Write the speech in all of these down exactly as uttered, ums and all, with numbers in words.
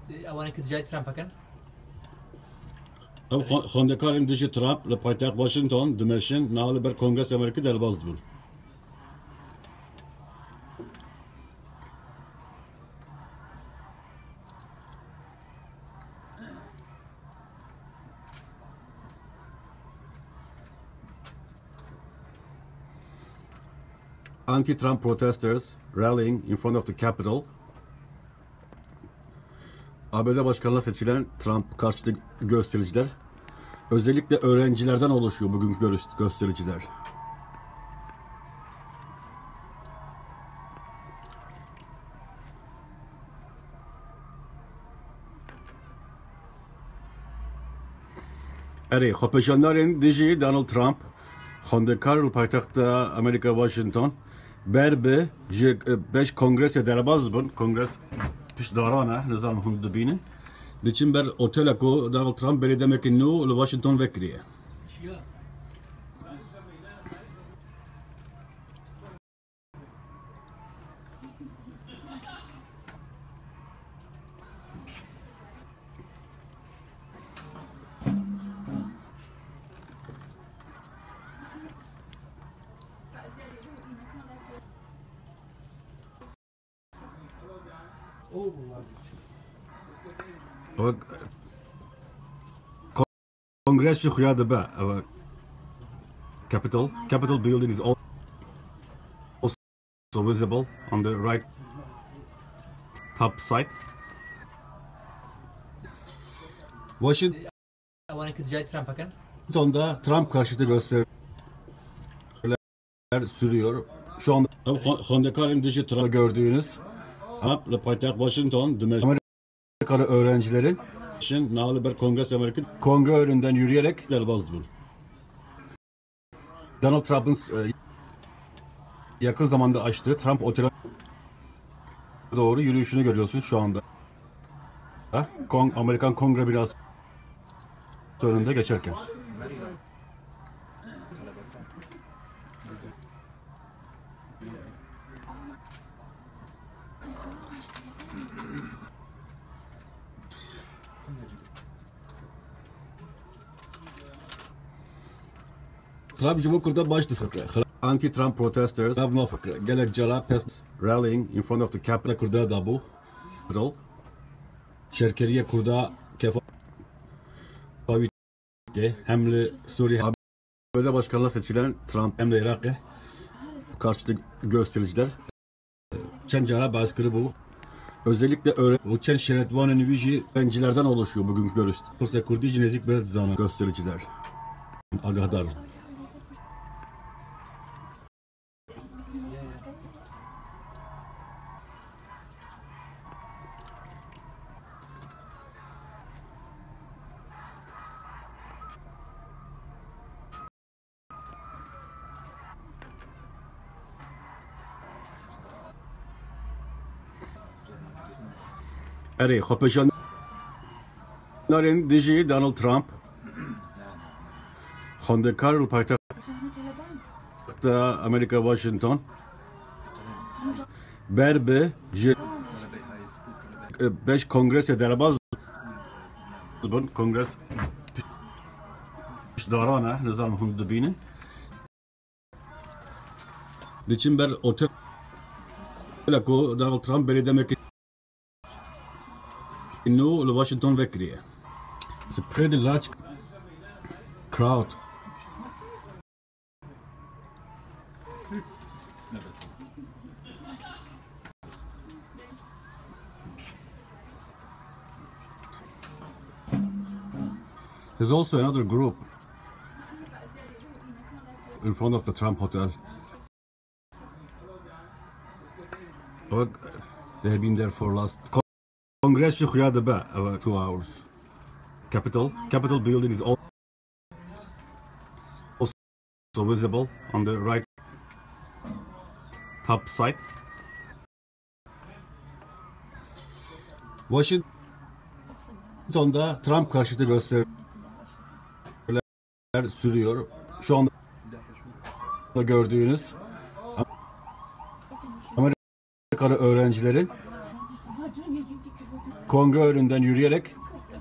اواني كنت جاي ترامب كان Ev xwendekarên dijî Trump li paytext Washington dimeşin nali ber Kongresa Amerîkî delbaz dibûn. Anti-Trump protesters rallying in front of the Capitol. A B D Başkanı'na seçilen Trump karşıtı göstericiler, özellikle öğrencilerden oluşuyor bugünkü göstericiler. Eri, xwepeşandarên dijî Donald Trump, xwendekar li paytexta Amerika Washington, ber bi ji beş kongresê derbas bûn, kongres piştdaran e, nizanim hûn dibînin, diçin ber otela ku Donald Trump berê demekî nû li Washington vekiriye. Kongres ji xuya dibe. Capitol, Capitol building is also visible on the right top side. Washington'da Trump karşıtı gösteriler sürüyor. Şu anda xwendekarên dijî Trump gördüğünüz le paytext Washington dimeşin Amerikalı öğrencilerin için nali ber Kongresa Amerîkî kongre önünden yürüyerek delbaz dibûn. Donald Trump'ın e, yakın zamanda açtığı Trump Oteli doğru yürüyüşünü görüyorsunuz şu anda. Kong, Amerikan Kongre binası önünde geçerken. Trump ji bo kurda baş difire. Anti-Trump protesters have no fikre. Gelek jara pest rallying in front of the Capitol kurda da bu. Şerkeriye kurda kefa hem de Suriye A B D Başkanı'na seçilen Trump hem de Irak'ı karşıtı göstericiler çen jara baskırı bu. Özellikle öğretmen şeretvanın vici bencilerden oluşuyor bugünkü görüşte. Kursa kurdi cinezik belzanı göstericiler. Agahdar. Eri, xwepeşandarên dijî Donald Trump, xwendekar li paytexta Amerika Washington, ber bi ji beş kongresê derbas bûn, kongres piştdaran e, nizanim hûn dibînin, diçin ber otela ku Donald Trump berê demekî nû li Washington vekiriye. It's a pretty large crowd. There's also another group in front of the Trump Hotel. They have been there for last Congress ji xuya dibe about two hours. Capitol, Capitol building is also visible on the right top side. Washington'da Trump karşıtı gösteriler sürüyor. Şu anda gördüğünüz Amerikalı öğrencilerin kongre önünden yürüyerek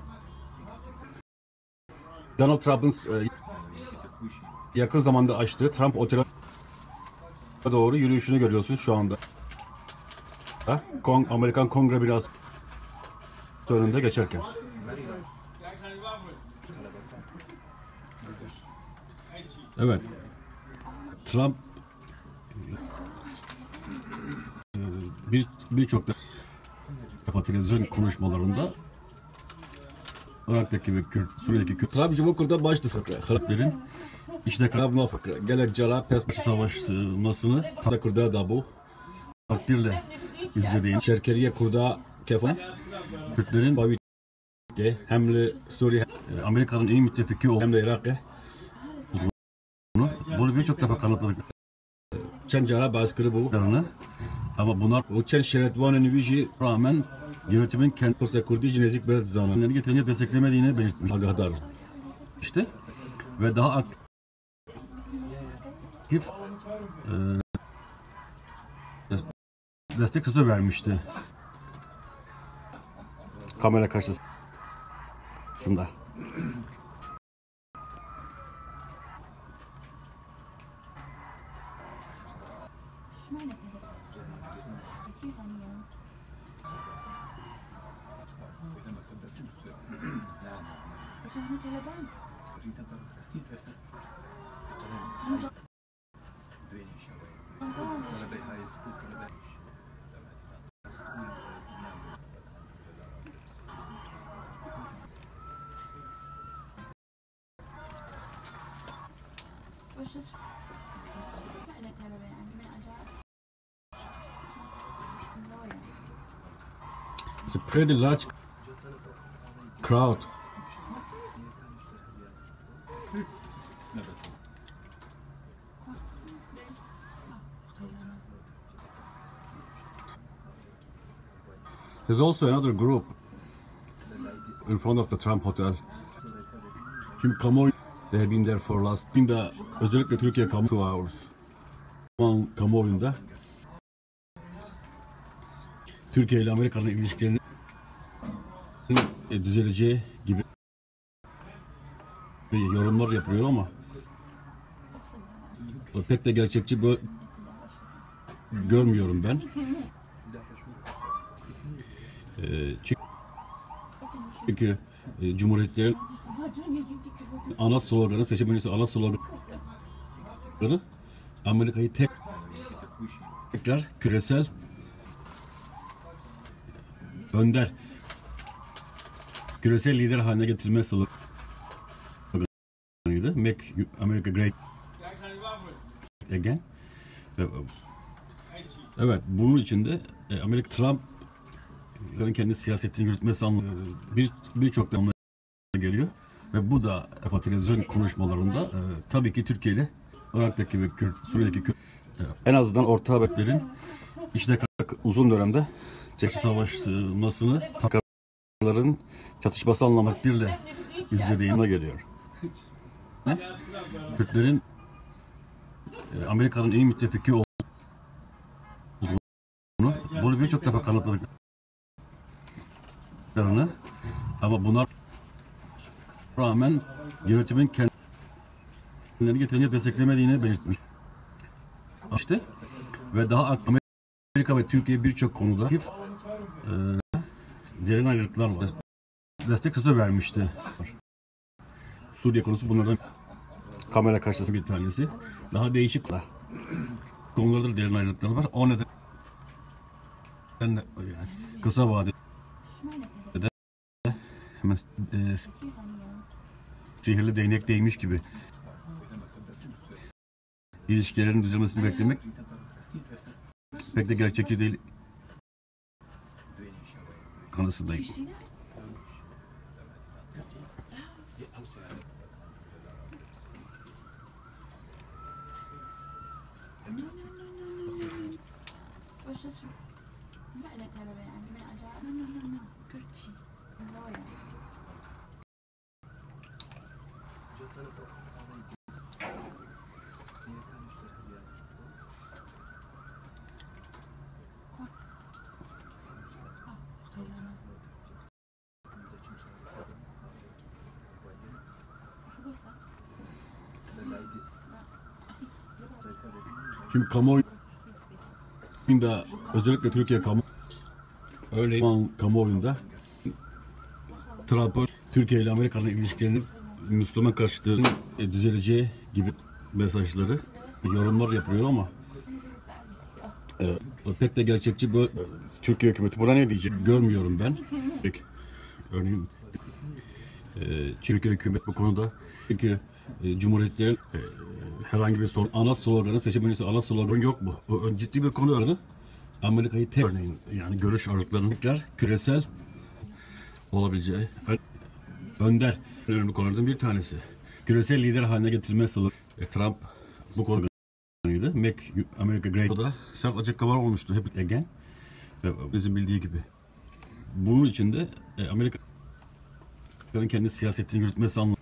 Donald Trump'ın e, yakın zamanda açtığı Trump Oteli doğru yürüyüşünü görüyorsunuz şu anda. Kong, Amerikan Kongre binası önünde geçerken. Evet. Trump bir birçok defa televizyon konuşmalarında Irak'taki ve Kürt, Suriye'deki Kürt, Trabzon bu kurda başlı fıkra. Haraplerin işte karabına fıkra. Gelek cara pes savaşmasını ta kurda da bu takdirle izlediğim Şerkeriye kurda kefan Kürtlerin Bavi'de hem de Suriye Amerika'nın en iyi müttefiki olan hem de Irak'ı bunu, bunu birçok defa kanıtladık. Çen cara baskırı bu ama bunlar o çen şeretvanı nüvişi rağmen yönetimin kendi Kursa Kurdi Cinezik Beled zanını getirince desteklemediğini belirtmiş. Agahdar. İşte ve daha aktif e, destek sözü vermişti. Kamera karşısında. It's a pretty large crowd. There's also another group in front of the Trump Hotel. Şimdi kamuoyu, they have been there for last, şimdi özellikle Türkiye kamu two hours. Kamuoyunda Türkiye ile Amerika'nın ilişkilerinin düzeleceği gibi yorumlar yapıyor ama pek de gerçekçi böyle görmüyorum ben. Çünkü Cumhuriyetlerin ana sloganı, seçim öncesi ana sloganı Amerika'yı tek tekrar küresel önder, küresel lider haline getirme sloganıydı. Make America Great Again. Evet, bunun içinde Amerika Trump'ın kendi siyasetini yürütmesi anlamında bir birçok da geliyor ve bu da televizyon konuşmalarında e, tabii ki Türkiye ile Irak'taki ve Kürt, Suriye'deki Kürt, e, en azından Orta Haberlerin işte uzun dönemde Çekçi Savaşı'nı takarların çatışması anlamakla izlediğime geliyor. Ne? Kürtlerin e, Amerika'nın en iyi müttefiki olduğunu bunu birçok defa kanıtladıklarını ama bunlar rağmen yönetimin kendilerini getirince desteklemediğini belirtmiş. İşte ve daha aktif Amerika ve Türkiye birçok konuda e, derin ayrılıklar var. Destek sözü vermişti. Suriye konusu bunlardan kamera karşısında bir tanesi. Daha değişik konularda derin ayrılıklar var. O nedenle yani kısa vadede hemen e, sihirli değnek değmiş gibi ilişkilerin düzelmesini beklemek pek de gerçekçi değil kanısındayım. Şimdi kamuoyunda özellikle Türkiye kamu örneğin kamuoyunda Trump'ın Türkiye ile Amerika'nın ilişkilerinin Müslüman karşıtı düzeleceği gibi mesajları, yorumlar yapıyor ama e, pek de gerçekçi bu Türkiye hükümeti buna ne diyecek görmüyorum ben. Peki, örneğin e, Türkiye hükümet bu konuda çünkü e, Cumhuriyetlerin e, herhangi bir sorun, ana sloganı, seçim öncesi ana slogan yok mu? O ciddi bir konu örneğin Amerika'yı tek örneğin yani görüş aralıklarının tekrar küresel olabileceği önder önemli konulardan bir tanesi. Küresel lider haline getirilmesi sloganı. E, Trump bu konuda Make America Great. O da sert açıklamalar olmuştu hep again. Bizim bildiği gibi. Bunun için de e, Amerika'nın kendi siyasetini yürütmesi anlamına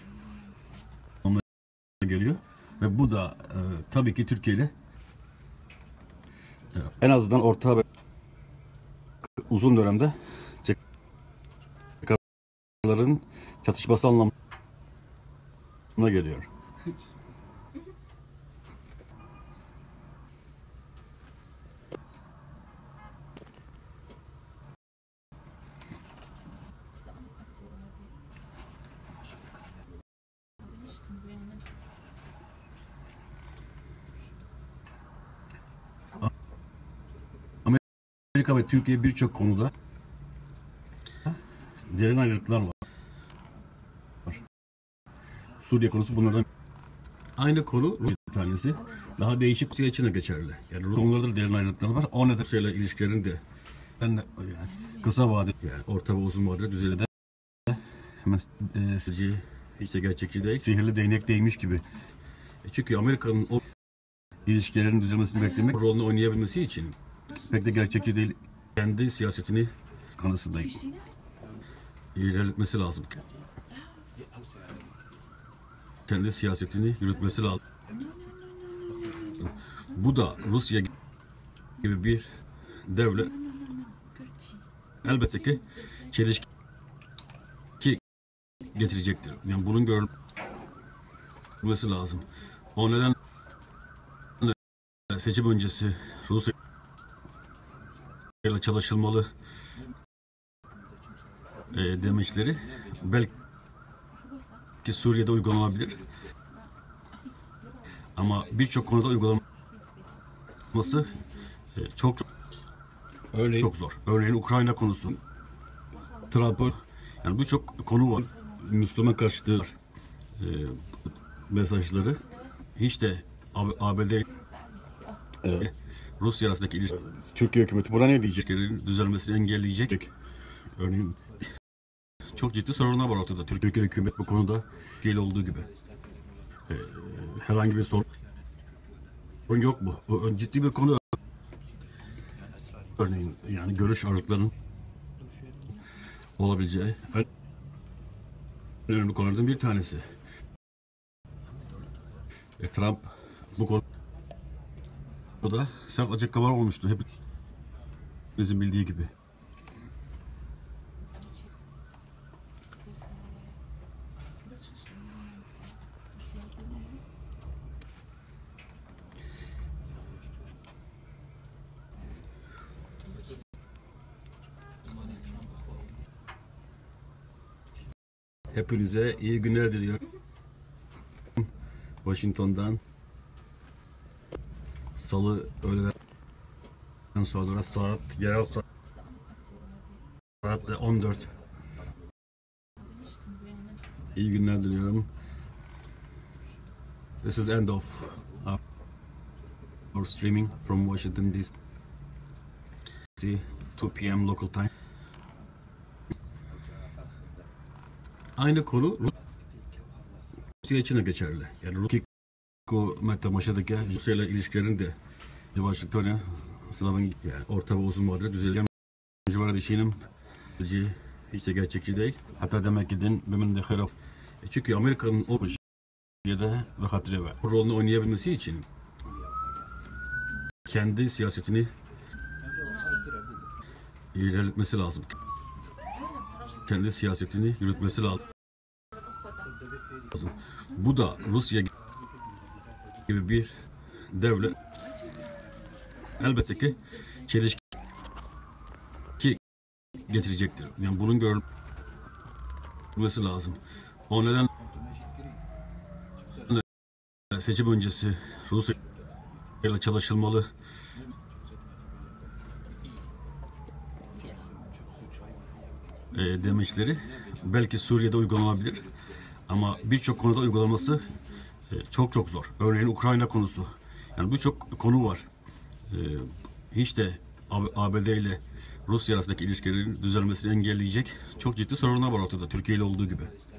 geliyor. Ve bu da e, tabii ki Türkiye ile e, en azından orta ve uzun dönemde çıkarların çatışması anlamına geliyor. Amerika ve Türkiye birçok konuda derin ayrılıklar var. Suriye konusu bunlardan aynı konu bir tanesi. Daha değişik Rusya için de geçerli. Yani konularda da derin ayrılıklar var. O nedenle ilişkilerin de yani kısa vadeli yani orta ve uzun vadede düzeyleden hemen e, sizce hiç de gerçekçi değil. Sihirli değnek değmiş gibi. E çünkü Amerika'nın o ilişkilerin düzelmesini beklemek rolünü oynayabilmesi için pek de gerçekçi değil. Kendi siyasetini kanısındayım. İlerletmesi lazım. Kendi siyasetini yürütmesi lazım. Bu da Rusya gibi bir devlet elbette ki çelişki getirecektir. Yani bunun görülmesi lazım. O nedenle seçim öncesi Rusya ile çalışılmalı e, demeçleri belki Suriye'de uygulanabilir. Ama birçok konuda uygulanması e, çok örneğin çok zor. Örneğin Ukrayna konusu. Trump'ın yani birçok konu var. Müslüman karşıtı e, mesajları hiç de A B D e, Rusya arasındaki ilişki. Türkiye hükümeti buna ne diyecek? Düzelmesini engelleyecek. Örneğin çok ciddi sorunlar var ortada. Türkiye hükümet bu konuda değil olduğu gibi. Ee, herhangi bir sorun yok mu? O ciddi bir konu. Örneğin yani görüş aralıklarının olabileceği önemli konulardan bir tanesi. E, Trump bu konuda sert açıklamalar olmuştu hep bizim bildiği gibi. Hepinize iyi günler diliyorum. Washington'dan Salı öğleden sonra saat yerel saat on dört. İyi günler diliyorum. This is the end of our streaming from Washington D C, two P M local time. Aynı konu Rusya için de geçerli. Yani Rusya Maşa'daki Rusya ile ilişkilerin de Washington'a sınavın yani orta ve uzun vadede düzeleceğim. Civarı dişinim hiç de gerçekçi değil. Hatta demek ki din benim de harap. Çünkü Amerika'nın o projede ve hatırı var. Rolünü oynayabilmesi için kendi siyasetini ilerletmesi lazım. Kendi siyasetini yürütmesi lazım. Bu da Rusya gibi bir devlet elbette ki çelişki getirecektir. Yani bunun görülmesi lazım. O neden seçim öncesi Rusya ile çalışılmalı e, demeçleri belki Suriye'de uygulanabilir ama birçok konuda uygulaması e, çok çok zor. Örneğin Ukrayna konusu. Yani birçok konu var. E, hiç de A B D ile Rusya arasındaki ilişkilerin düzelmesini engelleyecek çok ciddi sorunlar var ortada. Türkiye ile olduğu gibi.